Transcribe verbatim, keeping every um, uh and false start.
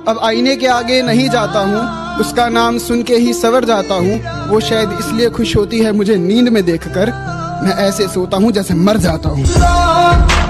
अब आईने के आगे नहीं जाता हूँ, उसका नाम सुन के ही सवर जाता हूँ। वो शायद इसलिए खुश होती है मुझे नींद में देखकर, मैं ऐसे सोता हूँ जैसे मर जाता हूँ।